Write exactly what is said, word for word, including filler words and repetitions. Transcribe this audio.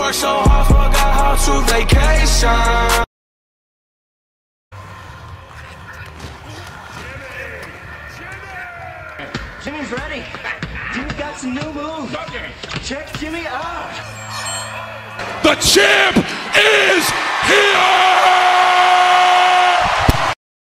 work so hard, forgot how to vacation. Jimmy's ready. Jimmy's got some new moves. Check Jimmy out. The champ is here!